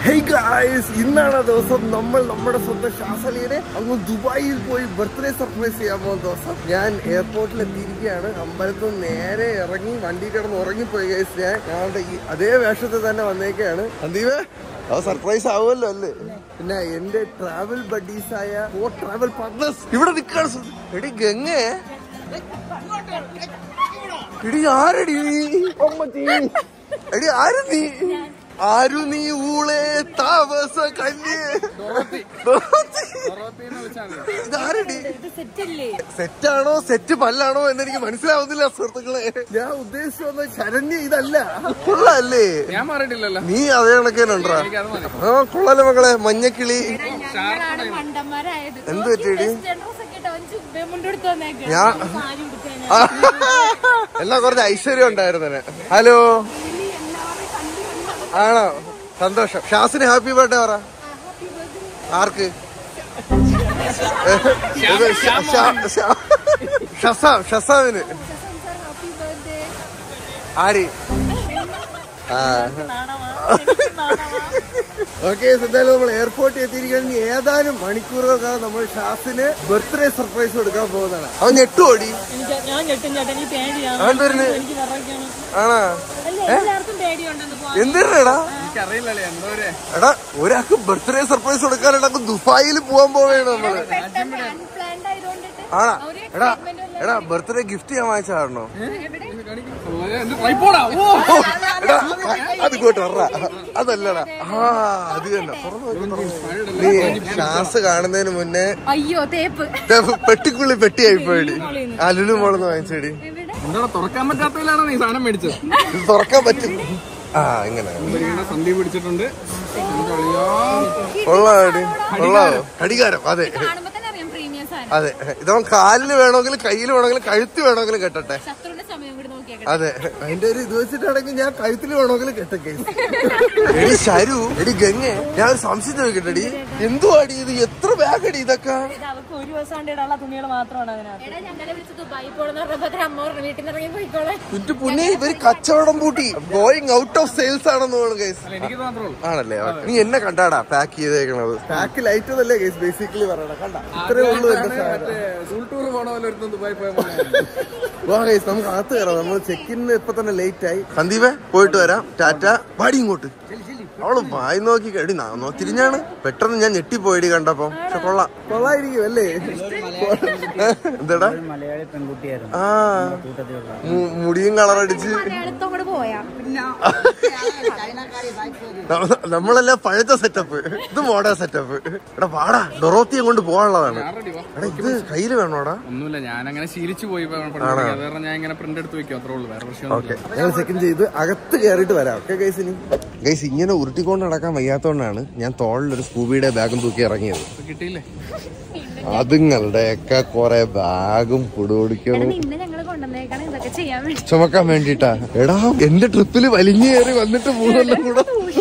Hey guys, ഇന്നാണ് ദിവസം നമ്മൾ നമ്മുടെ സ്വന്തം ഷാസലിനെ അങ്ങ് ദുബായിൽ പോയി ബർത്ത്ഡേ സർപ്രൈസ് ചെയ്യാൻ പോകുന്ന ദിവസം. ഞാൻ എയർപോർട്ടിൽ എത്തിയിരിക്കുകയാണ്. അമ്പലത്തിൽ നേരെ ഇറങ്ങി വണ്ടി കിടന്ന് ഉറങ്ങിപ്പോയി ഗൈസ്. ഞാൻ അതേ വേഷത്തിൽ തന്നെ വന്നേക്കാണ്. സന്ദീപ് സർപ്രൈസ് ആവുമല്ലോ അല്ലേ? പിന്നെ എന്റെ ട്രാവൽ ബഡീസായ ട്രാവൽ പാർട്ട്നേഴ്സ് ഇവിടെ നിൽക്കാണ്. എടി ഗംഗേ, എടി ആരടി നീ? എടി ആര് നീ? ആരു നീ ഊളെ താമസ കല്ല്? ഇതാരടി? സെറ്റാണോ സെറ്റ് പല്ലാണോ എന്നെനിക്ക് മനസ്സിലാവുന്നില്ല സുഹൃത്തുക്കളെ. ഞാൻ ഉദ്ദേശിച്ചു വന്ന ശരണ്യ ഇതല്ല. കൊള്ളാല്ലേ? നീ അതേ കണക്കേനുണ്ടാ? ആ കൊള്ളാലോ മക്കളെ. മഞ്ഞക്കിളി എന്ത് പറ്റിയടി? ഞാൻ എന്നാ കുറച്ച് ഐശ്വര്യം ഉണ്ടായിരുന്നെ. ഹലോ, ആണോ? സന്തോഷം. ഷാസിന് ഹാപ്പി ബർത്ത്ഡേ പറ. ആർക്ക്? ഷസാമിന്. ആര്? ഓക്കെ, എന്തായാലും നമ്മൾ എയർപോർട്ടിൽ എത്തിയിരിക്കുകയാണെങ്കിൽ ഏതാനും മണിക്കൂറുകൾക്കാണ് നമ്മൾ ഷാസിന് ബർത്ത്ഡേ സർപ്രൈസ് കൊടുക്കാൻ പോകുന്നതാണ്. അവൻ ഞെട്ടുപോടി. ആണോ? എന്തിനാടാ? എടാ, ഒരാൾക്ക് ബർത്ത്ഡേ സർപ്രൈസ് കൊടുക്കാനായിട്ട് ദുബായിൽ പോവാൻ പോവുകയാണ് നമ്മള്. ആണാ? എടാ ബർത്ത്ഡേ ഗിഫ്റ്റ് ഞാൻ വാങ്ങിച്ചാണോ? അത് കോട്ട അതല്ലടാ. ആ അത് കണ്ട. നീ ഷാസ് കാണുന്നതിന് മുന്നേ പെട്ടിക്കുള്ളി പെട്ടിയായിപ്പോയി. അലുലു മോളെന്ന് വാങ്ങിച്ചേടി. തുറക്കാൻ പറ്റാത്തതിലാണ് നീ സാധനം മേടിച്ചത്. തുറക്കാൻ പറ്റും. ആ ഇങ്ങനെ സന്ദീപ് പിടിച്ചിട്ടുണ്ട്. കൊള്ളാവോ? കടികാരം. അതെ അതെ. ഇതവൻ കാലിന് വേണമെങ്കിലും കയ്യിൽ വേണമെങ്കിലും കഴുത്ത് വേണമെങ്കിലും കെട്ടട്ടെ. അതെ, അതിന്റെ ഒരു ഇത് വെച്ചിട്ടാണെങ്കിൽ ഞാൻ കഴുത്തിൽ വേണമെങ്കിലും കെട്ടൊക്കെ. എടി ശരു, എടി ഗംഗെ, ഞാൻ ഒരു സംശയം ചോദിക്കട്ടെടി. എന്തുവാടി ഇത്? എത്ര ബാഗടി ഇതൊക്കെ? പുണ്ണി ഇവര് കച്ചവടം പൂട്ടി ഗോയിങ് ഔട്ട് ഓഫ് സെയിൽസ് ആണെന്ന് തോന്നുന്നു ഗൈസ്. ആണല്ലേ? നീ എന്നെ കണ്ടാടാ പാക്ക് ചെയ്തേക്കണത്? പാക്ക് ലൈറ്റ് ഒന്നല്ലേ ഗൈസ് ബേസിക്കലി പറയണ. കണ്ട ഇത്രേ ഉള്ളൂ എന്റെ വാ ഗൈസ്, നമുക്ക് അകത്ത് കയറാം. നമ്മൾ ചെക്കിന് ഇപ്പൊ തന്നെ ലേറ്റ് ആയി. സന്ദീപേ പോയിട്ട് വരാം, ടാറ്റ. പാടി ഇങ്ങോട്ട്. അവള് വായി നോക്കി കടി തിരിഞ്ഞാണ്. പെട്ടെന്ന് ഞാൻ ഞെട്ടിപ്പോയിടി കണ്ടപ്പോ. പക്ഷെ കൊള്ളായിരിക്കും അല്ലേ? എന്താടാ? ആ മുടിയും കളറടിച്ച് നമ്മളെല്ലാം പഴച്ച സെറ്റപ്പ്, ഇത് മോഡേൺ സെറ്റപ്പ്. എടാ വാടാ, ഡൊറോത്തിയെ കൊണ്ട് പോകാനുള്ളതാണ്. എടാ ഇത് കയ്യില് വേണോടാ? ഒന്നുമില്ല, ഞാൻ അങ്ങനെ ശീലിച്ചു പോയി. ഞാൻ ഇങ്ങനെ പ്രിന്റ് എടുത്ത് വെക്കും, അത്രേ ഉള്ളൂ. വേറെ പ്രശ്നം. ഓക്കെ, ഞങ്ങൾ ചെക്ക് ചെയ്ത് അകത്ത് കയറിയിട്ട് വരാം. Okay guys. ഗൈസ് ഇങ്ങനെ ഉരുട്ടിക്കൊണ്ട് നടക്കാൻ വയ്യാത്തോണ്ടാണ് ഞാൻ തോളിലൊരു സ്കൂബിയുടെ ബാഗും തൂക്കി ഇറങ്ങിയത്. കിട്ടിയില്ലേ? അതുങ്ങളുടെയൊക്കെ കൊറേ ബാഗും കുടുപിടിക്കണം ചുമക്കാൻ വേണ്ടിട്ടാ. എടാ എന്റെ ട്രിപ്പില് വലിഞ്ഞു കയറി വന്നിട്ട് മൂന്നെണ്ണം കൂടെ.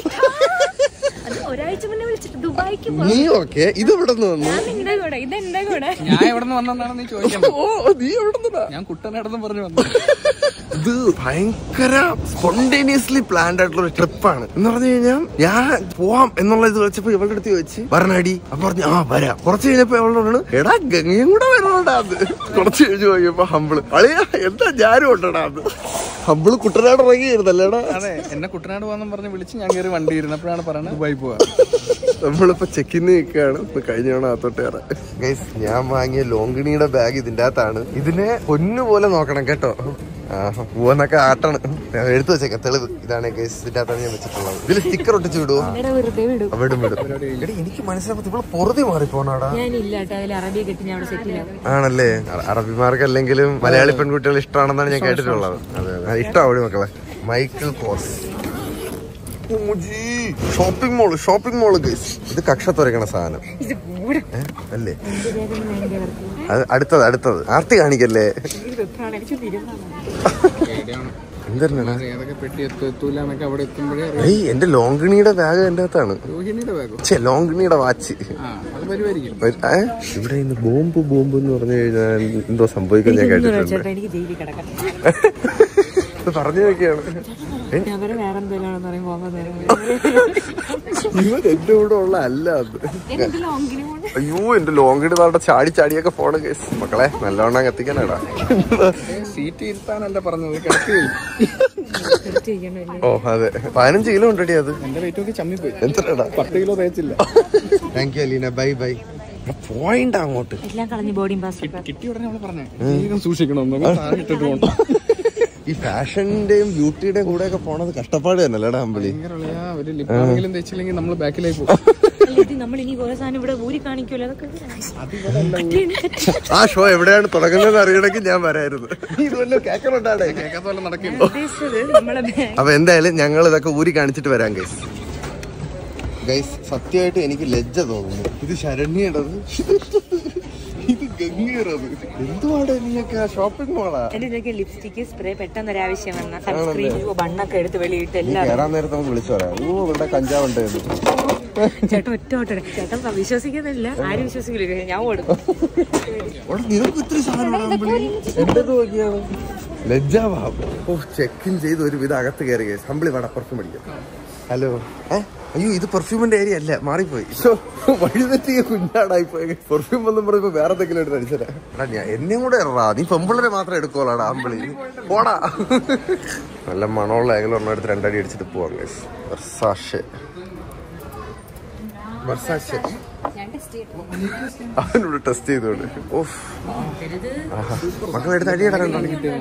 നീ ഓക്കെ? ഇത് എവിടെ നിന്ന് വന്നു? ഞാൻ എവിടെ നിന്ന് വന്നാണ് നീ ചോദിക്കുന്നത്? ഓ, നീ എവിടെ നിന്നാ? ഞാൻ കുട്ടനാടെന്ന് പറഞ്ഞു വന്നു. ഇത് ഭയങ്കര സ്പോണ്ടേനിയസ്ലി പ്ലാൻഡ് ആയിട്ടുള്ള ഒരു ട്രിപ്പാണ്. എന്ന് പറഞ്ഞു കഴിഞ്ഞാൽ ഞാൻ പോവാം എന്നുള്ള ഇത് വെച്ചപ്പോ ഇവളുടെ അടുത്ത് വെച്ച് വരണടി. അപ്പൊ പറഞ്ഞു ആ വരാം. കുറച്ച് കഴിഞ്ഞപ്പോ അവളോടാണ് എടാ ഗംഗയും കൂടെ വരണോടാ. അത് കുറച്ച് കഴിഞ്ഞ് പോയപ്പോ ഹമ്പിള് അളിയാ എന്താ ഞാനും ഉണ്ടടാ. അത് ഹമ്പിള് കുട്ടനാട് ഇറങ്ങിയിരുന്നല്ലേടാ? അതെ, എന്നെ കുട്ടനാട് പോകാന്ന് പറഞ്ഞ് വിളിച്ച് ഞാൻ കയറി വണ്ടി ഇരുന്നപ്പോഴാണ് പറയുന്നത് ദുബായി പോവാ. നമ്മളിപ്പോ ചെക്കിന്ന് നിൽക്കുകയാണ്. ഇപ്പൊ കഴിഞ്ഞോണം അകത്തോട്ട് കയറാം. ഗൈസ് ഞാൻ വാങ്ങിയ ലോങ്കിണിയുടെ ബാഗ് ഇതിന്റെ അകത്താണ്. ഇതിനെ പൊന്നുപോലെ നോക്കണം കേട്ടോ. പൂവെന്നൊക്കെ ആട്ടാണ്. എടുത്തു വെച്ചേക്കാം തെളിവ്. ഇതാണ് ഗൈസ്, ഇതിന്റെ അകത്താണ് ഞാൻ വെച്ചിട്ടുള്ളത്. ഇതിൽ സ്റ്റിക്കർ ഒട്ടിച്ച് വിടുവോ? വിടും വിടും. എനിക്ക് മനസ്സിലാക്കി ഇവിടെ പൊറുതി മാറി പോണാടാ. ആണല്ലേ? അറബിമാർക്കല്ലെങ്കിലും മലയാളി പെൺകുട്ടികൾ ഇഷ്ടമാണെന്നാണ് ഞാൻ കേട്ടിട്ടുള്ളത്. അതെ, ഇഷ്ടമാവടി മക്കളെ. Michael Kors shopping mall guys. ഇത് കക്ഷ തുറക്കണ സാധനം അല്ലേ? അടുത്തത് ആർത്തി കാണിക്കല്ലേ? എന്താ എന്റെ ലോങ്കിണിയുടെ ബാഗ് എന്റെ അകത്താണ്. ലോങ്കിണിയുടെ വാച്ച്. ഇവിടെ ഇന്ന് ബോംബ് എന്ന് പറഞ്ഞു കഴിഞ്ഞാൽ എന്തോ സംഭവിക്കാൻ ഞാൻ കേട്ടിട്ടുണ്ട്. പറഞ്ഞു നോക്കിയാണ്. അവര് വേറെ എന്തെങ്കിലും പറയുമ്പോ ഇവൻ എന്റെ കൂടെ ഉള്ള അല്ല അത്. അയ്യോ എന്റെ ലോങ്ങിന് നാടെ ചാടി ചാടിയൊക്കെ പോണ കേസ്. മക്കളെ നല്ലവണ്ണം എത്തിക്കാനാടാ. സീറ്റ് ഇരുത്താനല്ല പറഞ്ഞത്, കിടക്കുകയും. ഓ അതെ, 15 കിലോ ഉണ്ടടി അത്. എന്റെ വെയിറ്റ് നോക്കി ചമ്മിപ്പോയി. എന്താടാ 10 കിലോ തേച്ചില്ല. Thank you Aleena, bye bye. Point അങ്ങോട്ട് എല്ലാം കളഞ്ഞ് ബോർഡിംഗ് പാസ് കിട്ടി ഉടനെ അവള് പറഞ്ഞേ സൂക്ഷിക്കണം, ഇട്ടിട്ട് പോകണം. ഈ ഫാഷന്റെയും ബ്യൂട്ടിയുടെയും കൂടെ ഒക്കെ പോണത് കഷ്ടപ്പാട് തന്നെല്ലേടാ അമ്പിളി. ലിപ്പാണെങ്കിലും തേച്ചില്ലെങ്കിൽ നമ്മള് ബാക്കിലേക്ക് പോകും. നമ്മൾ ഇനി കുറെ സാധനം ഇവിടെ ഊരി കാണിക്കൂല്ലോ, അതൊക്കെ ആ ഷോ എവിടെയാണ് തുടങ്ങുന്നത് അറിയണമെങ്കിൽ ഞാൻ വരായിരുന്നു. കേൾക്കണുണ്ടാടേ, കേൾക്കാത്ത പോലെ നടക്കും. അപ്പൊ എന്തായാലും ഞങ്ങൾ ഇതൊക്കെ ഊരി കാണിച്ചിട്ട് വരാം ഗൈസ്. ഗൈസ് സത്യമായിട്ട് എനിക്ക് ലജ്ജ തോന്നുന്നു. ഇത് ശരണ്യടത്, ഇത് ഗംഗീറത്. എന്തുവാടെ നീയൊക്കെ ഷോപ്പിംഗ് മോളാ? ലിപ്സ്റ്റിക് സ്പ്രേ പെട്ടെന്ന് ഒരാവശ്യം വന്ന സൺസ്ക്രീൻ ബണ്ണൊക്കെ എടുത്ത് വെളിയിട്ട് എല്ലാം കയറാൻ നേരത്തെ നമുക്ക് വിളിച്ചു പറയാം. ഓ ഇവിടെ കഞ്ചാവുണ്ട്. ചേട്ടൻ ഒറ്റ ഓട്ടം ചേട്ടൻ വിശ്വസിക്കുന്നില്ല, ആരും വിശ്വസിക്കില്ല, ഞാൻ കൊടുക്കും. നിനക്ക് ഇത്ര സാധനം എന്തത് നോക്കിയാണ് ലജ്ജാഭാവം. ഓ ചെക്കിൻ ചെയ്ത് ഒരുവിധം അകത്ത് കയറി ഗൈസ്. അമ്പിളി വട പെർഫ്യൂം അടിക്കാം. ഹലോ, അയ്യോ ഇത് പെർഫ്യൂമിന്റെ ഏരിയ അല്ല, മാറിപ്പോയി. വഴിതെറ്റിയ കുഞ്ഞാടായി പോയി. പെർഫ്യൂം വന്നും പറയുമ്പോ വേറെ എന്തെങ്കിലും എടുത്ത് അടിച്ചതാ. ഞാൻ എന്നെയും കൂടെ ഇറടാ, നീ പെമ്പിള്ളരെ മാത്രം എടുക്കോളാടാ അമ്പിളി, പോടാ. നല്ല മണമുള്ള ഏകലും ഒരെണ്ണം എടുത്ത് 2 അടി അടിച്ചിട്ട് പോവാം ഗൈസ്. അവനോട് ടെസ്റ്റ് ചെയ്തോണ്ട്. ഓഫ് മക്കളെടുത്ത് അടിയിടാറുണ്ടോ?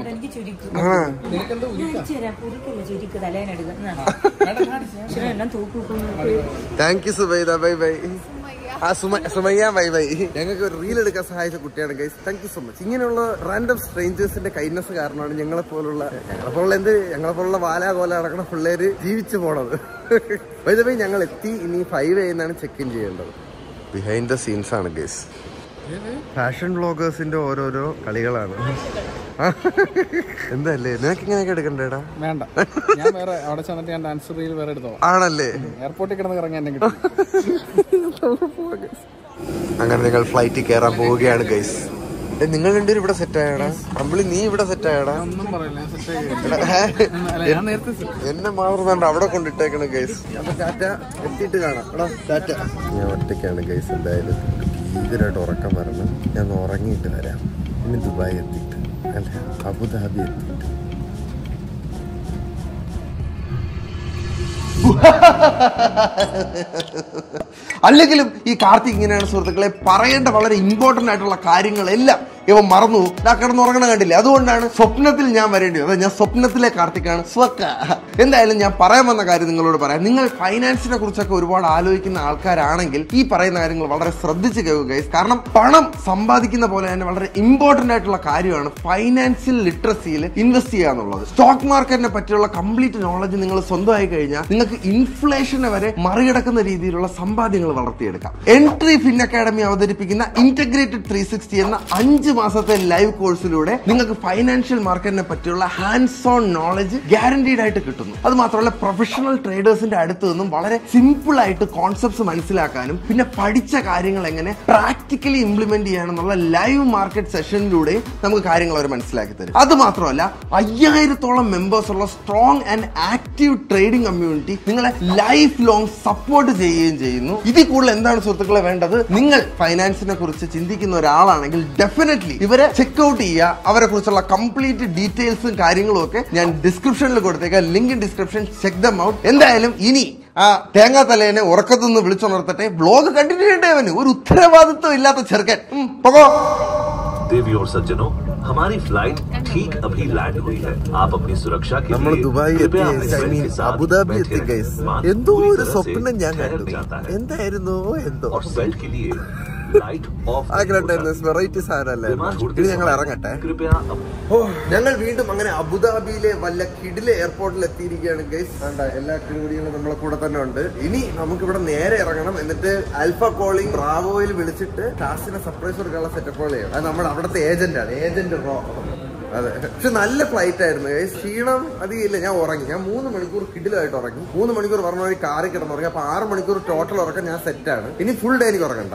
Thank you Zubaida, bye bye. ആ സുമയ്യ ബൈ ബൈ. ഞങ്ങൾക്ക് ഒരു റീൽ എടുക്കാൻ സഹായിച്ച കുട്ടിയാണ് guys. Thank you so much. ഇങ്ങനെയുള്ള റാൻഡം സ്ട്രേഞ്ചേഴ്സിന്റെ കൈൻഡ്നസ് കാരണമാണ് ഞങ്ങളെപ്പോലുള്ള വാലാകോല നടക്കുന്ന പിള്ളേര് ജീവിച്ചു പോണത്. ബൈ ദ വേ ഞങ്ങൾ എത്തി. ഇനി 5 AM ചെക്ക് ഇൻ ചെയ്യേണ്ടത്. ബിഹൈൻഡ് ദ സീൻസ് ആണ് ഗൈസ്. ഫാഷൻ വ്ളോഗേഴ്സിന്റെ ഓരോരോ കളികളാണ്. എന്തല്ലേ നിനക്ക് ഇങ്ങനെയൊക്കെ എടുക്കണ്ടേടാ? വേണ്ട, ഞാൻ വേറെ അവിടെ ചെന്നിട്ട് ഞാൻ ഡാൻസ് റീൽ വേറെ എടുത്തോ. ആണല്ലേ? എയർപോർട്ടിൽ കിടന്ന് ഇറങ്ങാൻ എന്നെ കിട്ടും. അങ്ങനെ നിങ്ങൾ ഫ്ലൈറ്റിൽ കയറാൻ പോവുകയാണ് ഗൈസ്. നിങ്ങൾ രണ്ടുപേരും ഇവിടെ സെറ്റ് ആയടാ. അമ്പിളി നീ ഇവിടെ സെറ്റ് ആയടാ. ഒന്നും പറയില്ല, എന്നെ മാത്രം വേണ്ട അവിടെ കൊണ്ടിട്ടേക്കണം ഗൈസ്. അപ്പൊ ടാറ്റ, എത്തിയിട്ട് കാണാം. എടാ ടാറ്റ. ഞാൻ ഒറ്റയ്ക്കാണ് ഗൈസ്. എന്തായാലും ഭീകരമായിട്ട് ഉറക്കം വരണം. ഞാൻ ഉറങ്ങിയിട്ട് വരാം. ഇനി ദുബായ് എത്തിയിട്ട് അല്ല അബുദാബി എത്തിയിട്ട്. അല്ലെങ്കിലും ഈ കാർത്തിക് ഇങ്ങനെയാണ് സുഹൃത്തുക്കളെ. പറയേണ്ട വളരെ ഇമ്പോർട്ടന്റ് ആയിട്ടുള്ള കാര്യങ്ങളെല്ലാം ഇവ മറന്നു കിടന്നുറങ്ങണം കണ്ടില്ലേ. അതുകൊണ്ടാണ് സ്വപ്നത്തിൽ ഞാൻ വരേണ്ടി വന്നത്. ഞാൻ സ്വപ്നത്തിലെ കാർത്തിക്കാണ്. എന്തായാലും ഞാൻ പറയാൻ വന്ന കാര്യം നിങ്ങളോട് പറയാം. നിങ്ങൾ ഫൈനാൻസിനെ കുറിച്ചൊക്കെ ഒരുപാട് ആലോചിക്കുന്ന ആൾക്കാരാണെങ്കിൽ ഈ പറയുന്ന കാര്യങ്ങൾ വളരെ ശ്രദ്ധിച്ച് കേൾക്കുക. കാരണം പണം സമ്പാദിക്കുന്ന പോലെ തന്നെ വളരെ ഇമ്പോർട്ടന്റ് ആയിട്ടുള്ള കാര്യമാണ് ഫൈനാൻഷ്യൽ ലിറ്ററസിയിൽ ഇൻവെസ്റ്റ് ചെയ്യുക എന്നുള്ളത്. സ്റ്റോക്ക് മാർക്കറ്റിനെ പറ്റിയുള്ള കംപ്ലീറ്റ് നോളജ് നിങ്ങൾ സ്വന്തമായി കഴിഞ്ഞാൽ നിങ്ങൾക്ക് ഇൻഫ്ലേഷനെ വരെ മറികടക്കുന്ന രീതിയിലുള്ള സമ്പാദ്യങ്ങൾ വളർത്തിയെടുക്കാം. എൻട്രി ഫിൻ അക്കാഡമി അവതരിപ്പിക്കുന്ന ഇന്റഗ്രേറ്റഡ് 360 എന്ന 5 മാസത്തെ ലൈവ് കോഴ്സിലൂടെ നിങ്ങൾക്ക് ഫൈനാൻഷ്യൽ മാർക്കറ്റിനെ പറ്റിയുള്ള ഹാൻഡ്സ് ഓൺ നോളജ് ഗ്യാരണ്ടീഡ് ആയിട്ട് കിട്ടുന്നു. അത് മാത്രമല്ല പ്രൊഫഷണൽ ട്രേഡേഴ്സിന്റെ അടുത്ത് നിന്നും വളരെ സിമ്പിൾ ആയിട്ട് കോൺസെപ്റ്റ്സ് മനസ്സിലാക്കാനും പിന്നെ പഠിച്ച കാര്യങ്ങൾ എങ്ങനെ പ്രാക്ടിക്കലി ഇംപ്ലിമെന്റ് ചെയ്യാനെന്നുള്ള ലൈവ് മാർക്കറ്റ് സെഷനിലൂടെ നമുക്ക് കാര്യങ്ങൾ അവർ മനസ്സിലാക്കി തരും. അത് മാത്രമല്ല 5000-ഓളം മെമ്പേഴ്സ് ഉള്ള strong and active trading community നിങ്ങളെ ലൈഫ് ലോങ് സപ്പോർട്ട് ചെയ്യുകയും ചെയ്യുന്നു. ഇതിൽ കൂടുതൽ എന്താണ് സുഹൃത്തുക്കളെ വേണ്ടത്? നിങ്ങൾ ഫൈനാൻസിനെ കുറിച്ച് ചിന്തിക്കുന്ന ഒരാളാണെങ്കിൽ ഡെഫിനറ്റ്ലി ഇവരെ ചെക്ക്ഔട്ട് ചെയ്യുക. അവരെ കുറിച്ചുള്ള കംപ്ലീറ്റ് ഡീറ്റെയിൽസും കാര്യങ്ങളും ഒക്കെ ഞാൻ ഡിസ്ക്രിപ്ഷനിൽ കൊടുത്തേക്കാം. Link in description. Check them out. എന്തായാലും ഇനി ആ തേങ്ങാ തലേനെ ഉറക്കത്തുനിന്ന് വിളിച്ചുണർത്തട്ടെ. വ്ലോഗ് കണ്ടിന്യൂ ചെയ്യേണ്ടവന് ഒരു ഉത്തരവാദിത്വം ഇല്ലാത്ത ചെറുക്കൻ. देवी और सज्जनों, हमारी फ्लाइट ठीक अभी लैंड हुई है. आप अपनी सुरक्षा के लिए ദുബായ് അബുദാബി എത്തി ഗൈസ്. എന്തോ ഒരു സ്വപ്നം ഞാൻ കണ്ടു. എന്തായിരുന്നു എന്തോ. और बेल्ट के लिए लाइट ऑफ. വെറൈറ്റി സാധനല്ലേ. ഇനി ഞങ്ങൾ ഇറങ്ങട്ടെ. ഞങ്ങൾ വീണ്ടും അങ്ങനെ അബുദാബിയിലെ വല്ല കിഡിലെ എയർപോർട്ടിൽ എത്തിയിരിക്കുകയാണ് ഗൈസ്. വേണ്ട എല്ലാ കിടിപിടികളും നമ്മളെ കൂടെ തന്നെ ഉണ്ട്. ഇനി നമുക്ക് ഇവിടെ നേരെ ഇറങ്ങണം. എന്നിട്ട് ആൽഫ കോളിംഗ് ബ്രാവോയിൽ വിളിച്ചിട്ട് ടാസിനെ സർപ്രൈസ് കൊടുക്കാനുള്ള സെറ്റപ്പുകൾ ചെയ്യണം. അത് നമ്മുടെ അവിടുത്തെ ഏജന്റാണ്, ഏജന്റ് റോ. അതെ, പക്ഷെ നല്ല ഫ്ലൈറ്റ് ആയിരുന്നു. ക്ഷീണം അധികമില്ല. ഞാൻ ഉറങ്ങി. ഞാൻ 3 മണിക്കൂർ കിടിലായിട്ട് ഉറങ്ങി. 3 മണിക്കൂർ പറഞ്ഞ വഴി കാറിൽ കിടന്ന് ഉറങ്ങി. അപ്പൊ 6 മണിക്കൂർ ടോട്ടൽ ഉറക്കം ഞാൻ സെറ്റാണ്. ഇനി ഫുൾ ഡേ എനിക്ക് ഉറങ്ങണ്ട.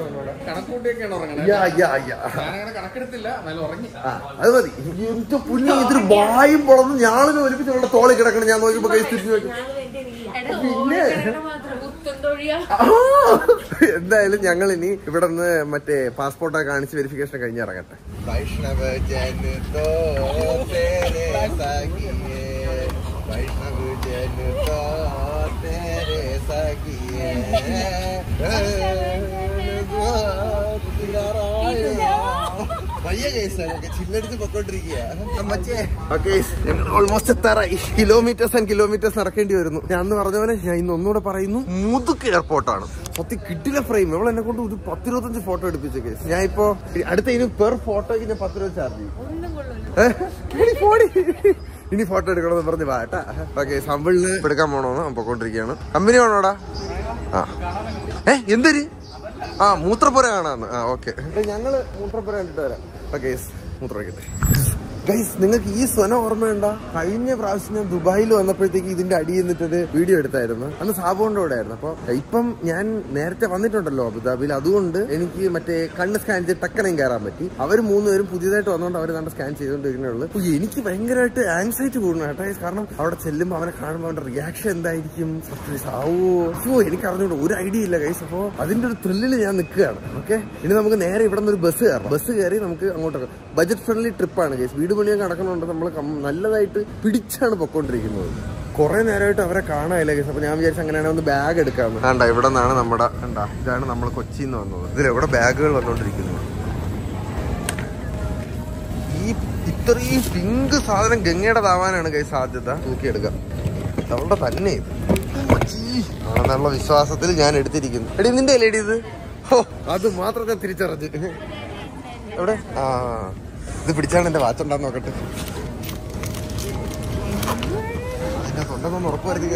അത് മതി. എന്റെ പുല്ല് ഇതൊരു വായും പൊളന്ന് ഞാളിനെ ഒലിപ്പിച്ച് നമ്മുടെ തോളി കിടക്കണം. ഞാൻ നോക്കിയപ്പോ കൈ തിരിച്ചു നോക്കി. പിന്നെ എന്തായാലും ഞങ്ങൾ ഇനി ഇവിടെ നിന്ന് മറ്റേ പാസ്പോർട്ടൊക്കെ കാണിച്ച് വെരിഫിക്കേഷൻ കഴിഞ്ഞ് ഇറങ്ങട്ടെ. വൈഷ്ണവ ജന തോ തേരെ സഖിയേ, വൈഷ്ണവ ജന തോ തേരെ സഖിയേ, ചില്ലടിച്ച് പൊക്കോണ്ടിരിക്കുക. ഓൾമോസ്റ്റ് എത്താറായി. കിലോമീറ്റേഴ്സ് ആൻഡ് കിലോമീറ്റേഴ്സ് നടക്കേണ്ടി വരുന്നു. ഞാൻ അന്ന് പറഞ്ഞ പോലെ ഞാൻ ഇന്ന് ഒന്നുകൂടെ പറയുന്നു, മുതുക്ക് എയർപോർട്ടാണ്. സത്യം കിട്ടില്ല ഫ്രെയിം. ഇവളെ എന്നെ കൊണ്ട് ഒരു 10-25 ഫോട്ടോ എടുപ്പിച്ച കേസ്. ഞാൻ ഇപ്പൊ അടുത്ത ഇനി പെർ ഫോട്ടോയ്ക്ക് ഞാൻ 10 രൂപ ചാർജ് ചെയ്യും. ഇനി ഫോട്ടോ എടുക്കണമെന്ന് പറഞ്ഞ് വാട്ടാ. ഓക്കെ, സമ്പിളിന് എടുക്കാൻ പോണോന്ന് പൊക്കോണ്ടിരിക്കുകയാണ്. കമ്പനി വേണോടാ? ആ എന്തൊരു മൂത്രപ്പുര കാണാന്ന്. ഓക്കെ, ഞങ്ങള് മൂത്രപ്പുര കണ്ടിട്ട് വരാം. ഓക്കെ, മൂത്രമൊക്കെ ഗൈസ്, നിങ്ങൾക്ക് ഈ സ്വനം ഓർമ്മയുണ്ടോ? കഴിഞ്ഞ പ്രാവശ്യം ഞാൻ ദുബായിൽ വന്നപ്പോഴത്തേക്ക് ഇതിന്റെ അടി എന്നിട്ടൊരു വീഡിയോ എടുത്തായിരുന്നു. അന്ന് സാബുവിന്റെ കൂടെ ആയിരുന്നു. അപ്പൊ ഇപ്പം ഞാൻ നേരത്തെ വന്നിട്ടുണ്ടല്ലോ അബുദാബിയിൽ. അതുകൊണ്ട് എനിക്ക് മറ്റേ കണ്ണ് സ്കാൻ ചെയ്ത് ടക്കനയും കയറാൻ പറ്റി. അവർ 3 പേരും പുതിയതായിട്ട് വന്നോണ്ട് അവർ കണ്ട് സ്കാൻ ചെയ്തുകൊണ്ടിരിക്കുന്നുള്ളൂ. അപ്പൊ എനിക്ക് ഭയങ്കരമായിട്ട് ആൻസൈറ്റി കൂടുന്നു കേട്ടോ. കാരണം അവിടെ ചെല്ലുമ്പോൾ അവനെ കാണുമ്പോൾ അവന്റെ റിയാക്ഷൻ എന്തായിരിക്കും, എനിക്ക് അറിഞ്ഞുകൊണ്ട് ഒരു ഐഡിയ ഇല്ല ഗൈസ്. അപ്പൊ അതിന്റെ ഒരു ത്രില്ലിൽ ഞാൻ നിൽക്കുകയാണ്. ഓക്കെ, ഇനി നമുക്ക് നേരെ ഇവിടെ നിന്ന് ഒരു ബസ് കയറാം. ബസ് കയറി നമുക്ക് അങ്ങോട്ടൊക്കെ ബജറ്റ് ഫ്രണ്ട്ലി ട്രിപ്പാണ് ഗൈസ്. വീട് പണിയൊക്കെ നടക്കുന്നുണ്ട്. നമ്മൾ നല്ലതായിട്ട് പിടിച്ചാണ് പൊക്കോണ്ടിരിക്കുന്നത്. കുറെ നേരമായിട്ട് അവരെ കാണാനില്ല ഗൈസ്. അപ്പൊ ഞാൻ വിചാരിച്ചു അങ്ങനെയാണെങ്കിൽ ഒന്ന് ബാഗ് എടുക്കാമെന്ന്. വേണ്ട, ഇവിടെ നിന്നാണ് നമ്മുടെ ഇതാണ് നമ്മൾ കൊച്ചിയിൽ നിന്ന് വന്നത്. ഇതിലെവിടെ ബാഗുകൾ വന്നോണ്ടിരിക്കുന്നു. ഈ ഇത്രയും പിങ്ക് സാധനം ഗംഗയുടേതാവാനാണ് ഗൈസ് സാധ്യത. തൂക്കിയെടുക്കാം. അവളുടെ തന്നെ ഇത് ആണെന്നുള്ള വിശ്വാസത്തിൽ ഞാൻ എടുത്തിരിക്കുന്നു. എടി നിന്റെ അല്ലേടി ഇത്? ഓ, അത് മാത്രം ഞാൻ തിരിച്ചറിഞ്ഞ്. എവിടെ? ഇത് പിടിച്ചാണ് എന്റെ വാച്ച് ഉണ്ടാന്ന് നോക്കട്ടെ. ഉറപ്പ് വരുത്തി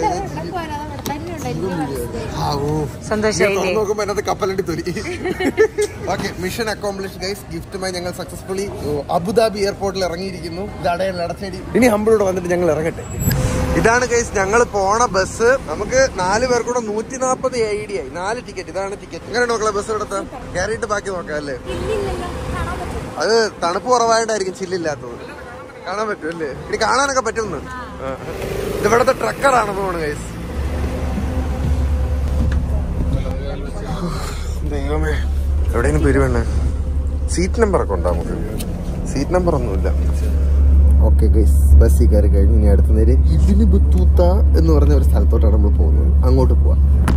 നോക്കുമ്പോ എന്നത് കപ്പലണ്ടി തൊലി. Okay, mission accomplish guys. ഗിഫ്റ്റുമായി ഞങ്ങൾ സക്സസ്ഫുള്ളി അബുദാബി എയർപോർട്ടിൽ ഇറങ്ങിയിരിക്കുന്നു. ഇത് അടച്ചേടി. ഇനി ഹമ്പിളോട് വന്നിട്ട് ഞങ്ങൾ ഇറങ്ങട്ടെ. ഇതാണ് ഗൈസ് ഞങ്ങൾ പോണ ബസ്. നമുക്ക് 4 പേർ കൂടെ 140 AED ആയി. 4 ടിക്കറ്റ്. ഇതാണ് ടിക്കറ്റ്. എങ്ങനെ നോക്കളെ ബസ് എടുത്ത് കയറിയിട്ട് ബാക്കി നോക്കാം അല്ലേ? അത് തണുപ്പ് കുറവായിട്ടായിരിക്കും ചില്ലില്ലാത്തത്. കാണാൻ പറ്റുമല്ലേ? ഇനി കാണാനൊക്കെ പറ്റുന്നു. ഇവിടത്തെ ട്രക്കറാണ് പോണ് ഗൈസ്. ദൈവമേ, എവിടെയെങ്കിലും പെരുവണ്ണ സീറ്റ് നമ്പർ ഒക്കെ ഉണ്ടാവും. നമുക്ക് സീറ്റ് നമ്പർ ഒന്നുമില്ല. ഓക്കെ ഗൈസ്, ബസ്സിൽ കയറി കഴിഞ്ഞ് ഇനി അടുത്ത നേരെ ഇബിന് ബത്തൂത്ത എന്ന് പറഞ്ഞ ഒരു സ്ഥലത്തോട്ടാണ് നമ്മൾ പോകുന്നത്. അങ്ങോട്ട് പോവാം.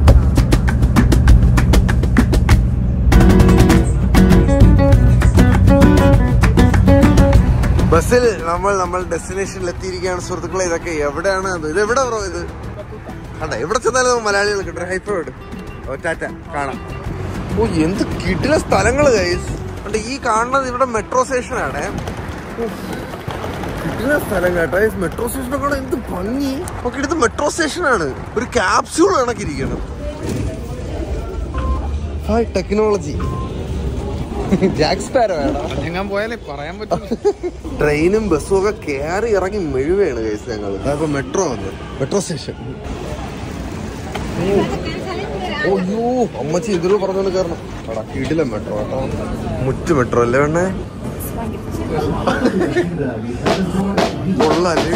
ബസ്സിൽ നമ്മൾ ഡെസ്റ്റിനേഷനിൽ എത്തിയിരിക്കുകയാണ് സുഹൃത്തുക്കളെ. ഇതൊക്കെ എവിടെയാണ്? ഇത് എവിടെ ബ്രോ? ഇത് കണ്ട, എവിടെ ചെന്നാലും മലയാളികൾ കിട്ടും. ഹൈപ്പോട് ടാറ്റ കാണാം. ഓ, എന്ത് കിടില സ്ഥലങ്ങള് ഗൈസ്. അണ്ട് ഈ കാണുന്നത് ഇവിടെ മെട്രോ സ്റ്റേഷനാണ്. കിടില സ്ഥലം കേട്ടോ. മെട്രോ സ്റ്റേഷനൊക്കെ എന്ത് ഭംഗി. ഒക്കെ ഇത് മെട്രോ സ്റ്റേഷനാണ്. ഒരു ക്യാപ്സ്യൂൾ കണക്കിരിക്കണം. Hi technology. ഞാൻ പോയാലേ പറയാൻ പറ്റും. ട്രെയിനും ബസ്സും ഒക്കെ കയറി ഇറങ്ങി മെഴുവാണ് ഗൈസ് ഞങ്ങൾ. അപ്പൊ മെട്രോ വന്ന് മെട്രോ സ്റ്റേഷൻ. ഓയ്യോ, അമ്മച്ചി ഇതിലും പറഞ്ഞോണ്ട് കയറണം. അവിടെ കിടില മെട്രോ കേട്ടോ. മുറ്റു മെട്രോ അല്ലേ വേണേ? കൊള്ളാല്ലേ?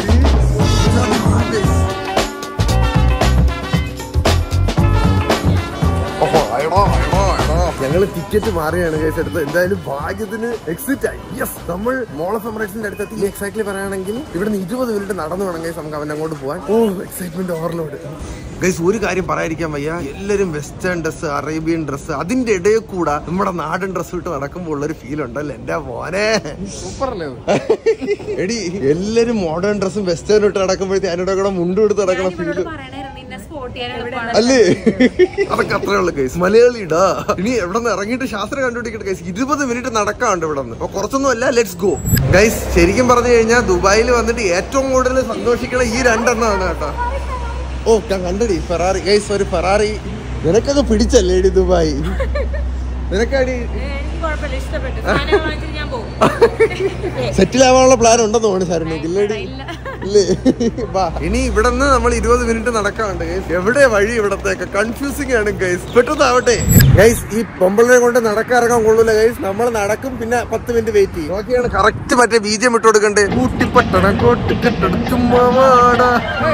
ഞങ്ങള് ടിക്കറ്റ് മാറിയാണ് കേസ് എടുത്തത്. എന്തായാലും ഭാഗ്യത്തിന് എക്സിറ്റ് ആയി. യെസ്, നമ്മൾ മോൾ ഓഫ് എമിറേറ്റ്സിന്റെ അടുത്തെത്തി. എക്സാക്ട്ലി പറയുകയാണെങ്കിൽ ഇവിടുന്ന് 20 മിനിറ്റ് നടന്നു വേണം ഗൈസ് നമുക്ക് അവൻ അങ്ങോട്ട് പോകാൻ. ഓ, എക്സൈറ്റ്മെന്റ് ഓവർലോഡ് ഗൈസ്. ഒരു കാര്യം പറയാതിരിക്കാൻ വയ്യ, എല്ലാരും വെസ്റ്റേൺ ഡ്രസ്, അറേബ്യൻ ഡ്രസ്, അതിന്റെ ഇടയിൽ കൂടെ നമ്മുടെ നാടൻ ഡ്രസ് ഇട്ട് നടക്കുമ്പോൾ ഉള്ളൊരു ഫീൽ ഉണ്ടല്ലോ എന്റെ മോനെ. സൂപ്പർ അല്ലേ എടി? എല്ലാരും മോഡേൺ ഡ്രസ്സും വെസ്റ്റേൺ ഇട്ട് നടക്കുമ്പോഴത്തേ അതിനോട് കൂടെ മുണ്ടും എടുത്ത് നടക്കണ ഫീല് അല്ലേ? അതൊക്കെ അത്രേ ഉള്ളു ഗൈസ്. മലയാളിടാ. ഇനി ഇവിടെ നിന്ന് ഇറങ്ങിയിട്ട് ശാസ്ത്രം കണ്ടുപിടിക്കട്ടെ ഗൈസ്. 20 മിനിറ്റ് നടക്കാണ്ട് ഇവിടെ നിന്ന്. അപ്പൊ കുറച്ചൊന്നും അല്ല, ലെറ്റ്സ് ഗോ ഗൈസ്. ശരിക്കും പറഞ്ഞു കഴിഞ്ഞാൽ ദുബായിൽ വന്നിട്ട് ഏറ്റവും കൂടുതൽ സന്തോഷിക്കണ ഈ 2 എണ്ണമാണ് കേട്ടോ. ഓ, ഞാൻ കണ്ടടി ഫെറാറി ഗൈസ്. ഒരു ഫെറാറി. നിനക്കൊക്കെ പിടിച്ചല്ലേ ദുബായ്? നിനക്കടി സെറ്റിൽ ആവാനുള്ള പ്ലാൻ ഉണ്ടെന്ന് തോന്നി സാറിന് ഇല്ലേ? വാ ഇനി ഇവിടെ നിന്ന് നമ്മൾ 20 മിനിറ്റ് നടക്കാറുണ്ട് ഗൈസ്. എവിടെ വഴി ഇവിടത്തേക്ക് കൺഫ്യൂസിംഗ് ആണ് ഗൈസ്. പെട്ടെന്നാവട്ടെ ഗൈസ്. ഈ പൊമ്പളിനെ കൊണ്ട് നടക്കാറങ്ങാൻ കൊള്ളൂല ഗൈസ്. നമ്മൾ നടക്കും, പിന്നെ 10 മിനിറ്റ് വെയിറ്റ് ചെയ്യും. നോക്കിയാണ് കറക്റ്റ് മറ്റേ ബീജം ഇട്ട് കൊടുക്കണ്ടേ. കൂട്ടിപ്പട്ടണ കോട്ടിക്കെട്ടട ചുമ്മാടാ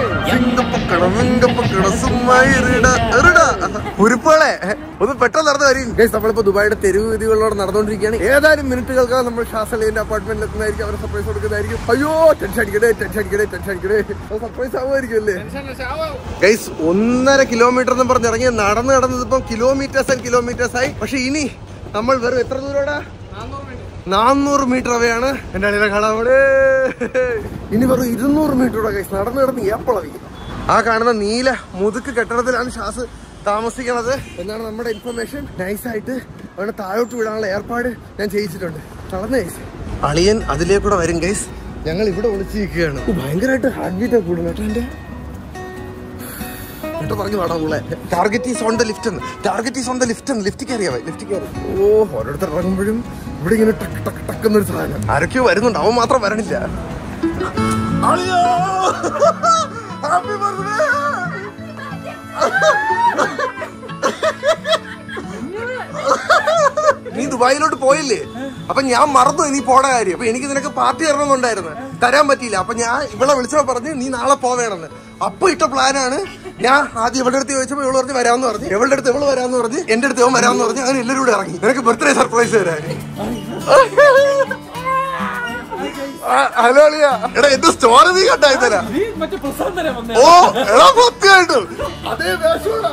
ഉരുപ്പുകളെ ഒന്ന് പെട്ടെന്ന് നടന്നു വരും ഗൈസ്. നമ്മളിപ്പോ ദുബായിയുടെ തെരുവ് വീതികളിലൂടെ നടന്നുകൊണ്ടിരിക്കുകയാണ്. ഏതാനും മിനിറ്റുകൾക്ക് നമ്മൾ ഷാസലിന്റെ അപ്പാർട്ട്മെന്റിൽ എത്തുന്നതായിരിക്കും. അവരെ സർപ്രൈസ് കൊടുക്കുന്നതായിരിക്കും. അയ്യോ ടെൻഷൻ അടിക്കടേ സർപ്രൈസ് ആവുമായിരിക്കും അല്ലേ ഗൈസ്. 1.5 കിലോമീറ്റർ എന്ന് പറഞ്ഞ് ഇറങ്ങി നടന്നത് ഇപ്പം കിലോമീറ്റേഴ്സ് ആൻഡ് കിലോമീറ്റേഴ്സ് ആയി. പക്ഷെ ഇനി നമ്മൾ വെറും എത്ര ദൂരോടാ? 400 മീറ്റർ അവയാണ്. എന്റെ അണിയിലെ കാണാൻ ഇനി വെറും 200 മീറ്ററോടെ ഗൈസ്. നടന്ന് ഏപ്പളവി. ആ കാണുന്ന നീല മുതുക്ക് കെട്ടിടത്തിലാണ് ഷാസ് താമസിക്കണത് എന്നാണ് നമ്മുടെ ഇൻഫർമേഷൻ. നൈസായിട്ട് അവനെ താഴോട്ട് വിടാനുള്ള ഏർപ്പാട് ഞാൻ ചെയ്യിച്ചിട്ടുണ്ട്. നടന്നേ അളിയൻ അതിലേക്കൂടെ വരും ഗൈസ്. ഞങ്ങൾ ഇവിടെ ഒളിച്ചിരിക്കുകയാണ്. ഭയങ്കരമായിട്ട് ഹാർട്ട് ബീറ്റ് ഒക്കെ കൂടുന്നു കേട്ടോ. എന്റെ പറഞ്ഞു പാടാ ഉള്ളേ. Target is on the lift എന്ന്. Target is on the lift എന്ന്. ലിഫ്റ്റ് കയറിയാവേ. ലിഫ്റ്റ് കയറി. ഓ ഓരോരുത്തർ ഇറങ്ങുമ്പോഴും ഇവിടെ ഇങ്ങനെ ടക്ക് ടക്ക് ടക്കുന്നൊരു സാധനം. ആരൊക്കെയോ വരുന്നുണ്ട്, അവൻ മാത്രം വരണില്ല. നീ ദുബായിലോട്ട് പോയില്ലേ? അപ്പൊ ഞാൻ മറന്നു നീ പോണ കാര്യം. അപ്പൊ എനിക്ക് നിനക്ക് പാർട്ടി തരണമെന്നുണ്ടായിരുന്നു, തരാൻ പറ്റിയില്ല. അപ്പൊ ഞാൻ ഇവളെ വിളിച്ചപ്പോ പറഞ്ഞ് നീ നാളെ പോവേണമെന്ന്. അപ്പൊ ഇട്ട പ്ലാനാണ്. ഞാൻ ആദ്യം ഇവളുടെ അടുത്ത് ചോദിച്ചപ്പോ ഇവള് പറഞ്ഞ് വരാമെന്ന് പറഞ്ഞു. ഇവളുടെ അടുത്ത് ഇവള് വരാമെന്ന് പറഞ്ഞ്, എന്റെ അടുത്ത് ഇവൻ വരാമെന്ന് പറഞ്ഞു. അങ്ങനെ എല്ലാവരും കൂടെ ഇറങ്ങി നിനക്ക് ബർത്ത്ഡേ സർപ്രൈസ് തരാൻ. ഹലോ അളിയാ, എടാ എന്റെ സ്റ്റോറി നീ കണ്ടായി തരാം. ഓ എടാ സത്യമായിട്ടും അതേ വേഷോടാ.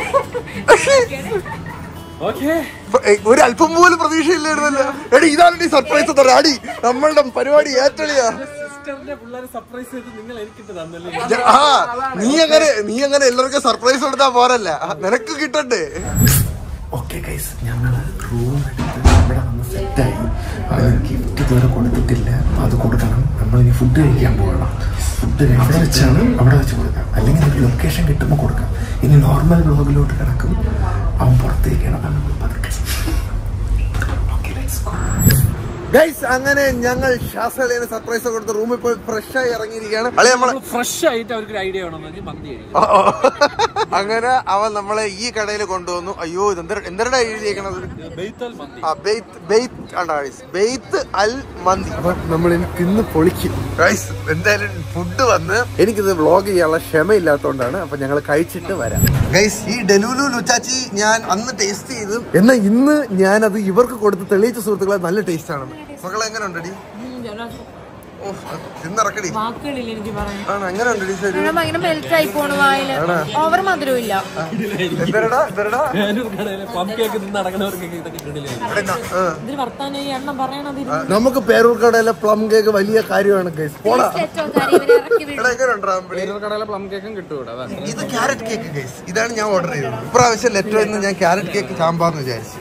ഒരു അല്പം പോലും പ്രതീക്ഷയില്ലായിരുന്നല്ലോ. എടി ഇതാണ് സർപ്രൈസ് തരാടി. നമ്മളുടെ പരിപാടി ഏറ്റളിയാ. നീ അങ്ങനെ എല്ലാവർക്കും സർപ്രൈസ് കൊടുത്താ പോരല്ല, നിനക്ക് കിട്ടണ്ടേ. ഓക്കെ ഗൈസ്, ഞങ്ങള് റൂം എടുത്ത് ഇവിടെ വന്ന് സെറ്റായി. അതിന് ഗിഫ്റ്റ് ഇതുവരെ കൊടുത്തിട്ടില്ല. അപ്പൊ അത് കൊടുക്കണം. നമ്മളിനി ഫുഡ് കഴിക്കാൻ പോകണം. ഫുഡ് എവിടെ വെച്ചാണ് അവിടെ വെച്ച് കൊടുക്കാം, അല്ലെങ്കിൽ ഒരു ലൊക്കേഷൻ കിട്ടുമ്പോൾ കൊടുക്കാം. ഇനി നോർമൽ ബ്ലോഗിലോട്ട് കിടക്കും. അവൻ പുറത്തേക്കാണ്. ഗൈസ് അങ്ങനെ ഞങ്ങൾ ഷാസലിന് സർപ്രൈസ് കൊടുത്ത് റൂമിൽ പോയി ഫ്രഷ് ആയി ഇറങ്ങിയിരിക്കുകയാണ്. ഫ്രഷ് ആയിട്ട് അവർക്ക് ഒരു ഐഡിയ അങ്ങനെ അവൻ നമ്മളെ ഈ കടയിൽ കൊണ്ടുവന്നു. അയ്യോ ഇത് എന്തരടാ എഴുതിയേക്കണത്? ബെയ്ത്ത് അൽ മന്തി. അപ്പൊ നമ്മൾ ഇന്ന് പൊളിക്കും ഗൈസ്. എന്തായാലും ഫുഡ് വന്ന് എനിക്കിത് വ്ളോഗ് ചെയ്യാനുള്ള ക്ഷമയില്ലാത്തതുകൊണ്ടാണ്. അപ്പൊ ഞങ്ങൾ കഴിച്ചിട്ട് വരാം ഗൈസ്. ഈ ഡെലൂലു ലുച്ചാച്ചി ഞാൻ അന്ന് ടേസ്റ്റ് ചെയ്തു. എന്നാൽ ഇന്ന് ഞാനത് ഇവർക്ക് കൊടുത്ത് തെളിയിച്ച സുഹൃത്തുക്കളെ നല്ല ടേസ്റ്റ് ആണെന്ന്. മക്കളെ എങ്ങനെ ഉണ്ടടി? തിന്നിറക്കടി. അങ്ങനെ ഉണ്ടടി. ഓവർ മധുരമില്ല. നമുക്ക് പേരൂർക്കടയിലെ പ്ലം കേക്ക് വലിയ കാര്യമാണ് ഗൈസ്. പോടാ. പ്ലം കേക്കും കിട്ടും. ഇത് ക്യാരറ്റ് കേക്ക് ഗൈസ്. ഇതാണ് ഞാൻ ഓർഡർ ചെയ്തത്. ഇപ്രാവശ്യം ലെറ്റർ ഇന്ന് ഞാൻ ക്യാരറ്റ് കേക്ക് ചാമ്പാന്ന് വിചാരിച്ചു.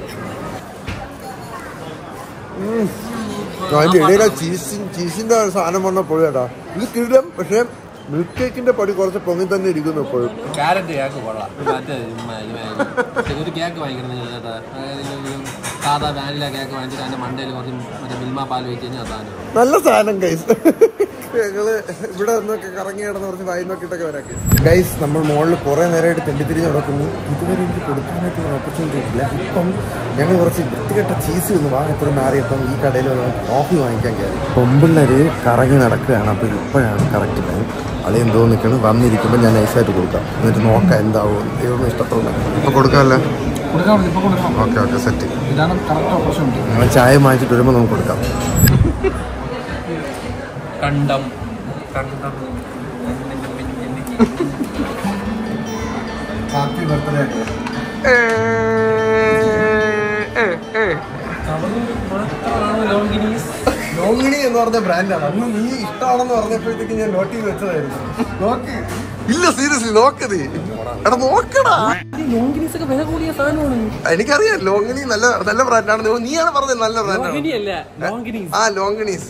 അതിന്റെ ഇടയിലെ ചീസിന്റെ സാധനം വന്ന പൊടി കേട്ടാ. ഇത് കിട്ടും. പക്ഷെ മിൽക്ക് കേക്കിന്റെ പടി കുറച്ച് പൊങ്ങി തന്നെ ഇരിക്കുന്നു എപ്പോഴും. ക്യാരറ്റ് കേക്ക് കൊള്ളാം. ഒരു കേക്ക് വാങ്ങിക്കണം സാധാ വാനില കേക്ക് വാങ്ങിച്ചിട്ട് അതിന്റെ മണ്ടയിൽ കുറച്ച് മറ്റേ മിൽമ പാൽ വെച്ച് കഴിഞ്ഞാൽ അതാണ് നല്ല സാധനം ഗൈസ്. ഞങ്ങള് ഇവിടെ നിന്നൊക്കെ കറങ്ങി കിടന്ന് കുറച്ച് വായി നോക്കിയിട്ടൊക്കെ വരാക്കി ഗൈസ്. നമ്മൾ മുകളിൽ കുറെ നേരമായിട്ട് തെണ്ടിത്തിരിഞ്ഞ് നടക്കുന്നു. ഇതുവരെ എനിക്ക് കൊടുക്കാനായിട്ടുള്ള ഓപ്പർച്യൂണിറ്റി ഇല്ല. ഇപ്പം ഞങ്ങൾ കുറച്ച് വൃത്തികെട്ട ചീസ് ഒന്ന് വാങ്ങി മാറിയപ്പം ഈ കടയിൽ കോഫി വാങ്ങിക്കാൻ കയറി. പൊമ്പിള്ളേര് കറങ്ങി നടക്കുകയാണ്. അപ്പോൾ ഇപ്പോഴാണ് കറക്റ്റ് ടൈം. അത് എന്തോ നിൽക്കണം. വന്നിരിക്കുമ്പോൾ ഞാൻ നൈസായിട്ട് കൊടുക്കാം. എന്നിട്ട് നോക്കാം എന്താവും. ദൈവം ഇഷ്ടത്തോളം ഇപ്പൊ കൊടുക്കാമല്ലോ. Okay okay set. നമ്മൾ ചായ വാങ്ങിച്ചിട്ട് വരുമ്പോൾ നമുക്ക് കൊടുക്കാം. കണ്ടം ഹാപ്പി ബർത്ത്ഡേ. ലോങ്ങിണി എന്ന് പറഞ്ഞ ബ്രാൻഡാണ്. അന്ന് നീ ഇഷ്ടമാണെന്ന് പറഞ്ഞപ്പോഴത്തേക്ക് ഞാൻ നോട്ട് ചെയ്ത് വെച്ചതായിരുന്നു. നോക്ക്. ഇല്ല സീരിയസ്ലി നോക്കത്. എടാ നോക്കടാ. എനിക്കറിയാം ലോങ്ങിണി നല്ല നല്ല ബ്രാൻഡാണ്. നീയാണ് പറഞ്ഞത് നല്ല ബ്രാൻഡാണ്. ആ ലോങ്ങിണീസ്.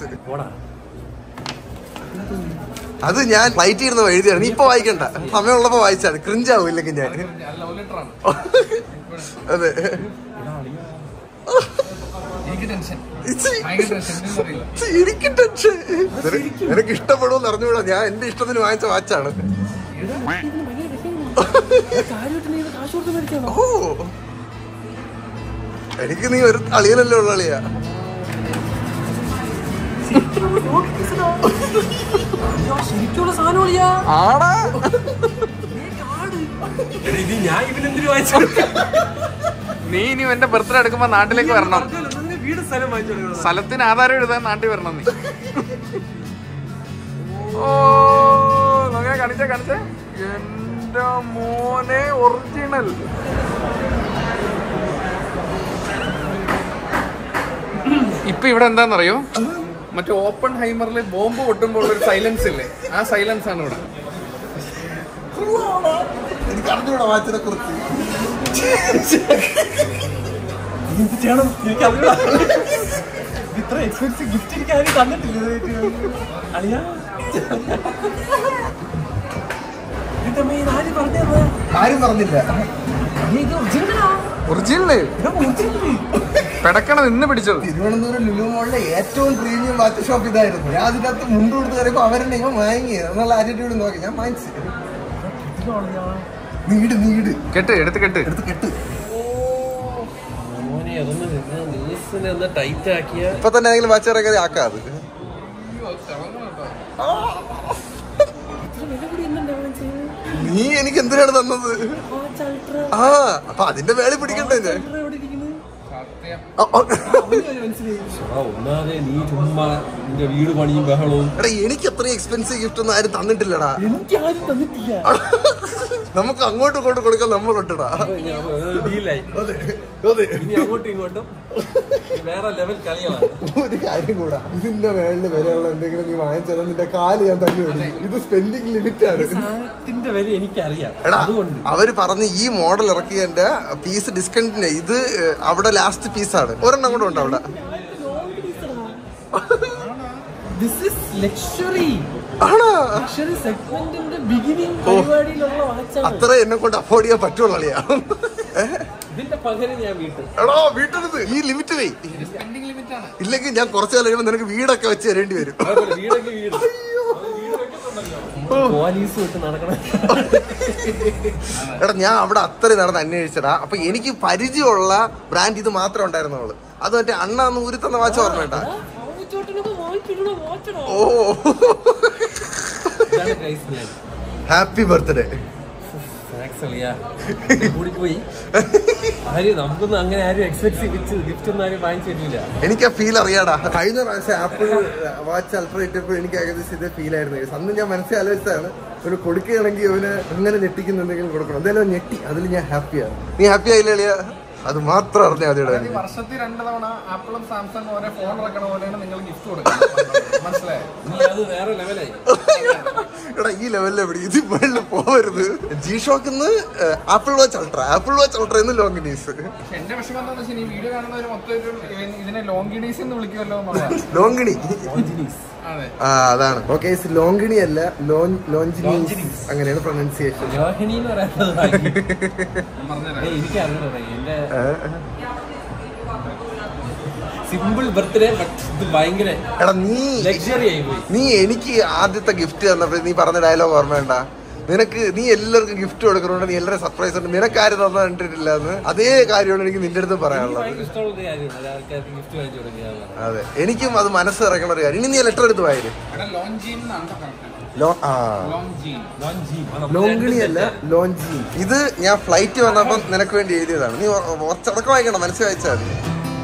അത് ഞാൻ ഫ്ലൈറ്റ് ഇരുന്ന് എഴുതിയാണ്. നീ ഇപ്പൊ വായിക്കണ്ട, സമയമുള്ളപ്പോ വായിച്ചാണ്. ക്രിഞ്ചാവും ഇല്ലെങ്കിൽ ഞാൻ. അതെ എനിക്ക് ടെൻഷൻ, ഇത് ഭയങ്കര ടെൻഷൻ. എന്താ അറിയില്ല. എനിക്ക് ടെൻഷൻ. നിനക്ക് ഇഷ്ടപ്പെടുമെന്ന് അറിഞ്ഞൂടാ. ഞാൻ എന്റെ ഇഷ്ടത്തിന് വാങ്ങിച്ച വാച്ചാണ്. ഓ, എനിക്ക് നീ ഒരു അളിയനല്ലേ ഉള്ള അളിയാ. ശരിക്കുള്ള സാധനം ആടാ, ഞാൻ ഇവനെന്തിനു വായിച്ചു? നീ ഇനി എന്റെ ബർത്ത്ഡേ എടുക്കുമ്പോ നാട്ടിലേക്ക് വരണം. വീട് സ്ഥലം വാങ്ങിച്ചു. സ്ഥലത്തിന് ആധാരം എഴുതാൻ നാട്ടിൽ വരണം നീ. ഓ, കാണിച്ചേ കാണിച്ചേ. എന്റെ മോനെ ഒറിജിനൽ. ഇപ്പൊ ഇവിടെ എന്താന്നറിയോ, മറ്റേ ഓപ്പൺ ഹൈമറിൽ ബോംബ് പൊട്ടുമ്പോൾ ഒരു സൈലൻസ് ഇല്ലേ, ആ സൈലൻസ് ആണ് ഇവിടെ. എനിക്ക് അറിഞ്ഞൂടാ വാച്ചിനെ കുറിച്ച്. ഇത്ര എക്സ്പെൻസീവ് ഗിഫ്റ്റ് എനിക്ക് ആരും തന്നിട്ടില്ല. അളിയാ ആരും പറഞ്ഞില്ല. ഒറിജിനല് പെടക്കണം നിന്ന് പിടിച്ചത്. തിരുവനന്തപുരം ലുലു മോളിലെ ഏറ്റവും പ്രീമിയം വാച്ച് ഷോപ്പ് ഇതായിരുന്നു. ഞാൻ അതിനകത്ത് മുണ്ട് കൊടുത്ത് കയറിയപ്പോ അവരെന്നെ ഇവ വാങ്ങി എന്നുള്ള ആറ്റിറ്റ്യൂഡ് നോക്കി ഞാൻ വാങ്ങിച്ചു. നീട് കെട്ട് എടുത്ത് കെട്ട്. ടൈറ്റ് ആക്കിയ ഇപ്പൊ തന്നെ ഏതെങ്കിലും വാച്ച് ഇറക്കാതെ ആക്കാത്. നീ എനിക്ക് എന്തിനാണ് തന്നത്? ആ, അപ്പൊ അതിന്റെ വേളി പിടിക്കണ്ടേ ഞാൻ? ഒന്നാതെ നീ ചുമ്മാ നിന്റെ വീട് പണിയും ബഹളവും. എടാ, എനിക്ക് അത്രയും എക്സ്പെൻസീവ് ഗിഫ്റ്റ് ഒന്നും ആരും തന്നിട്ടില്ലടാ. എനിക്ക് ആരും തന്നിട്ടില്ല. നമുക്ക് അങ്ങോട്ടും ഇങ്ങോട്ടും കൊടുക്കാൻ നമ്മളുണ്ടടാ. ഇനി അങ്ങോട്ടും ഇങ്ങോട്ടും വേറെ ലെവൽ കളിയാണ്. ഒരു കാര്യം കൂടാ, ഇതിന്റെ മേളില് വരെയുള്ള എന്തെങ്കിലും നീ വാങ്ങിച്ചാൽ നിന്റെ കാല് ഞാൻ തല്ലി വിടും. ഇത് സ്പെൻഡിങ് ലിമിറ്റ് ആണ്. സാധനത്തിന്റെ വില എനിക്കറിയാം. എടാ, അതുകൊണ്ട് അവര് പറഞ്ഞ് ഈ മോഡൽ ഇറക്കിയതിന്റെ പീസ് ഡിസ്കണ്ടിന്യൂ. ഇത് അവിടെ ലാസ്റ്റ് പീസാണ്. ഒരെണ്ണം കൂടെ ഉണ്ട് അവിടെ. This is luxury. ആണോ? Luxury segmentന്റെ beginning പരിപാടിയിലുള്ള വാച്ചാണ്. അത്ര എന്നെ കൊണ്ട് അഫോർഡ് ചെയ്യാൻ പറ്റുള്ളൂ അളിയാ. ഇതിന്റെ പകരം ഞാൻ വീട്ടിൽ. എടാ, വീട്ടിൽ ഈ ലിമിറ്റ് പോയി. ഇല്ലെങ്കിൽ ഞാൻ കുറച്ച് കാലം കഴിയുമ്പോൾ നിനക്ക് വീടൊക്കെ വെച്ച് തരേണ്ടി വരും. വീടൊക്കെ വീട് പോലീസ് വിട്ട് നടക്കണം. എടാ, ഞാൻ അവിടെ അത്രയും നടന്ന് അന്വേഷിച്ചടാ. അപ്പൊ എനിക്ക് പരിചയമുള്ള ബ്രാൻഡ് ഇത് മാത്രമേ ഉണ്ടായിരുന്നുള്ളൂ. അത് മറ്റേ അണ്ണാന്ന് ഊരി തന്ന വാച്ച് ഓർമ്മേട്ടാ. ഓ, ഹാപ്പി ബർത്ത്ഡേ. കൂടിപ്പോയി. നമുക്കൊന്നും അങ്ങനെ ആരും എക്സ്പെക്ട് ഗിഫ്റ്റ് ഒന്നും ആരും വാങ്ങിച്ചു തരില്ല. എനിക്ക് ആ ഫീൽ അറിയാടാ. കഴിഞ്ഞ പ്രാവശ്യം ആപ്പിൾ വാച്ച് അൾട്രാ ഇട്ടപ്പോൾ എനിക്ക് ഏകദേശം ഇതേ ഫീൽ ആയിരുന്നു. അന്ന് ഞാൻ മനസ്സിൽ ആലോചിച്ചതാണ്, ഒരു കൊടുക്കുകയാണെങ്കിൽ അവന് അങ്ങനെ ഞെട്ടിക്കുന്ന എന്തെങ്കിലും കൊടുക്കണം. എന്തായാലും ഞെട്ടി, അതിൽ ഞാൻ ഹാപ്പിയാണ്. നീ ഹാപ്പി ആയില്ലേ അളിയാ? അത് മാത്രം അറിഞ്ഞാൽ മതി. വർഷത്തിൽ 2 തവണ ആപ്പിളും സാംസങ് ഓരോ ഫോൺ ഇറക്കണ പോലെയാണ് നിങ്ങൾ ഗിഫ്റ്റ് കൊടുക്കുന്നത്. മനസ്സിലായോ? അത് വേറെ ലെവലായി. എടാ, ഈ ലെവലിൽ എവിടെ ഇത് വെള്ളിൽ പോവരുത്. G-Shockന്ന് ആപ്പിൾ വാച്ച് അൾട്രാ എന്ന് ലോങ്കിനീസ്. എന്റെ വിഷമം എന്താണെന്ന് വെച്ചാൽ ഈ വീഡിയോ കാണുന്നവര് മൊത്തം ഇതിനെ ലോങ്കിനീസ് എന്ന് വിളിക്കുമല്ലോ. ലോങ്കിണി. അതെ, അതാണ്. ഓക്കെ, ലോങ്കിണി അല്ല, ലോഞ്ചിനീസ് അങ്ങനെയാണ് പ്രൊനൗൺസിയേഷൻ. സിമ്പിൾ ബർത്ത്ഡേ, ഇത് ഭയങ്കര. എടാ, ലക്ഷറി ആയി പോയി. നീ എനിക്ക് ആദ്യത്തെ ഗിഫ്റ്റ് തന്നപ്പോൾ നീ പറഞ്ഞ ഡയലോഗ് ഓർമ്മ? നീ എല്ലാവർക്കും ഗിഫ്റ്റ് കൊടുക്കണോണ്ട് നീ എല്ലാവരും സർപ്രൈസ് ഉണ്ട്. നിനക്കാരും തന്നെ കണ്ടിട്ടില്ല എന്ന്. അതേ കാര്യമാണ് എനിക്ക് നിന്റെ അടുത്ത് പറയാനുള്ളത്. അതെ, എനിക്കും അത് മനസ്സിറക്കണ ഒരു കാര്യം. ഇനി നീ ലെറ്റർ എടുത്ത് വായില്ലേ? ലോങ്കിണി അല്ല, ലോഞ്ചി. ഇത് ഞാൻ ഫ്ലൈറ്റ് വന്നപ്പോ നിനക്ക് വേണ്ടി എഴുതിയതാണ്. നീ കുറച്ചടക്കം വായിക്കണം, മനസ്സിൽ വായിച്ചാൽ മതി.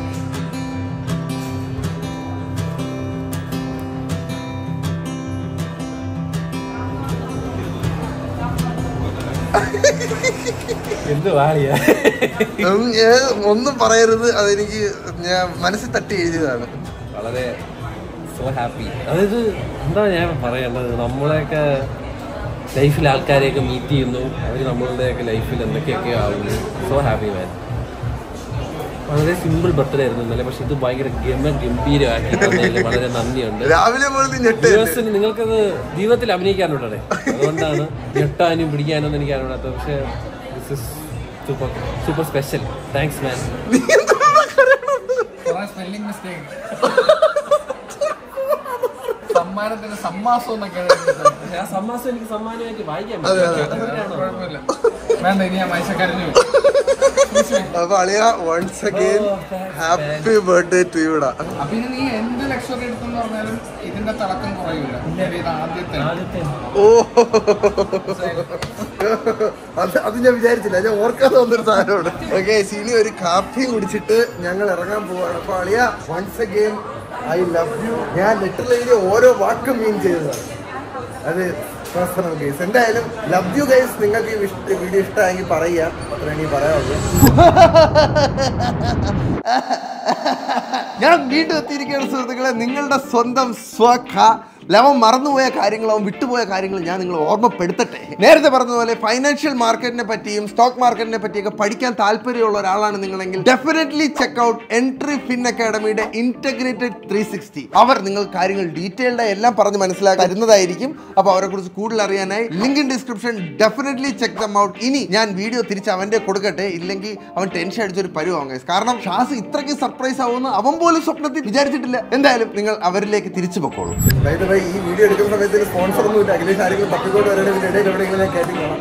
ഒന്നും പറയരുത്, അതെനിക്ക് ഞാൻ മനസ്സിൽ തട്ടി എഴുതിയതാണ്. വളരെ സോ ഹാപ്പി. അതായത് എന്താ ഞാൻ പറയേണ്ടത്, നമ്മളെയൊക്കെ ലൈഫിൽ ആൾക്കാരെയൊക്കെ മീറ്റ് ചെയ്യുന്നു, അവർ നമ്മളുടെയൊക്കെ ലൈഫിൽ എന്തൊക്കെയൊക്കെ ആവുന്നു. So happy man. വളരെ സിമ്പിൾ ബർത്ത്ഡേ ആയിരുന്നു ഇന്നലെ, പക്ഷെ ഇത് ഭയങ്കര ഗംഭീരമാക്കി തന്നതിൽ വളരെ നന്ദിയുണ്ട്. രാവിലെ നിങ്ങൾക്കത് ജീവിതത്തിൽ അഭിനയിക്കാനുണ്ടേ, അതുകൊണ്ടാണ് ഞെട്ടാനും പിടിക്കാനൊന്നും എനിക്ക് അറിയാത്തത്. പക്ഷെ this is super special. Thanks man. Spelling mistake. സമ്മാനത്തിന് സമ്മാസം എന്നൊക്കെയാണ്. ആ സമ്മാസം എനിക്ക് സമ്മാനമായിട്ട് വായിക്കാൻ കുഴപ്പമില്ല, വേണ്ട, ഇനി ഞാൻ മൈസക്കരഞ്ഞു. അപ്പൊ അളിയ once again happy birthday to യുടാ. അപ്പൊ ഇനി നീ എന്ത് ലക്ഷറി എടുത്തെന്ന് പറഞ്ഞാലും ഇതിന്റെ തിളക്കം കുറയൂല. ഇത് ആദ്യത്തെ. ഓ അത് ഞാൻ വിചാരിച്ചില്ല, ഞാൻ ഓർക്കാതെ വന്നൊരു സാധനമാണ്. ഓക്കെ, ഇനി ഒരു കാപ്പിയും കുടിച്ചിട്ട് ഞങ്ങൾ ഇറങ്ങാൻ പോവാണ്. അപ്പൊ അളിയ once again I love you. ഞാൻ ലെറ്ററിൽ ഓരോ വാക്കും മീൻ ചെയ്തതാണ്. അത് പേഴ്സണൽ കേസ്. എന്തായാലും ലവ് യു ഗൈസ്. നിങ്ങൾക്ക് ഈ വീഡിയോ ഇഷ്ടമായെങ്കിൽ പറയുക, അത്ര എനിക്ക് പറയാനുള്ളൂ. ഞാൻ വീണ്ടും എത്തിയിരിക്കുകയാണ് സുഹൃത്തുക്കളെ, നിങ്ങളുടെ സ്വന്തം സ്വഖ. അവൻ മറന്നുപോയ കാര്യങ്ങൾ, അവൻ വിട്ടുപോയ കാര്യങ്ങൾ ഞാൻ നിങ്ങൾ ഓർമ്മപ്പെടുത്തട്ടെ. നേരത്തെ പറഞ്ഞതുപോലെ ഫൈനാൻഷ്യൽ മാർക്കറ്റിനെ പറ്റിയും സ്റ്റോക്ക് മാർക്കറ്റിനെ പറ്റിയൊക്കെ പഠിക്കാൻ താല്പര്യമുള്ള ഒരാളാണ് നിങ്ങളെങ്കിൽ definitely check out Entri Fin അക്കാഡമിയുടെ ഇന്റഗ്രേറ്റഡ് 360. അവർ നിങ്ങൾ കാര്യങ്ങൾ ഡീറ്റെയിൽഡ് എല്ലാം പറഞ്ഞ് മനസ്സിലാക്കി തരുന്നതായിരിക്കും. അപ്പോൾ അവരെ കുറിച്ച് കൂടുതൽ അറിയാനായി link in description, definitely check them out. ഇനി ഞാൻ വീഡിയോ തിരിച്ച് അവന്റെ കൊടുക്കട്ടെ, ഇല്ലെങ്കിൽ അവൻ ടെൻഷൻ അടിച്ചൊരു പരുവാങ്ങ. കാരണം ഷാസ് ഇത്രയ്ക്ക് സർപ്രൈസ് ആവുമെന്ന് അവൻ പോലും സ്വപ്നത്തിൽ വിചാരിച്ചിട്ടില്ല. എന്തായാലും നിങ്ങൾ അവരിലേക്ക് തിരിച്ചു പൊക്കോളൂ. ഈ വീഡിയോ എടുക്കുന്ന സമയത്ത് സ്പോൺസർ ഒന്നും ഇല്ല. അഖിലേഷ് ആരെങ്കിലും തപ്പിക്കോട്ട് വരണമെങ്കിൽ ഇടയിൽ എവിടെയെങ്കിലും ഞാൻ കയറ്റി പോകണം.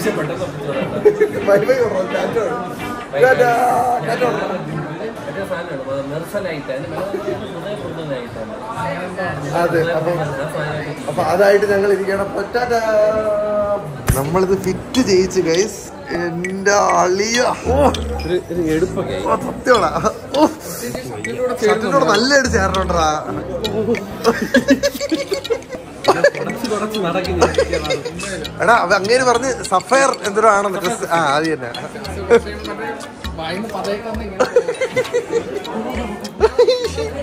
അതെ, അപ്പൊ അതായിട്ട് ഞങ്ങൾ ഇരിക്കണം. നമ്മളിത് ഫിറ്റ് ചെയ്യിച്ചു ഗൈസ്. എന്റെ അളിയ സത്യമാണോ? ഷർട്ടിനോട് നല്ലതായിട്ട് ചേർന്നുണ്ടാ. എടാ അങ്ങേര് പറഞ്ഞ് സഫയർ എന്തോ ആണെന്ന് ഡ്രസ്. ആ അത് തന്നെ.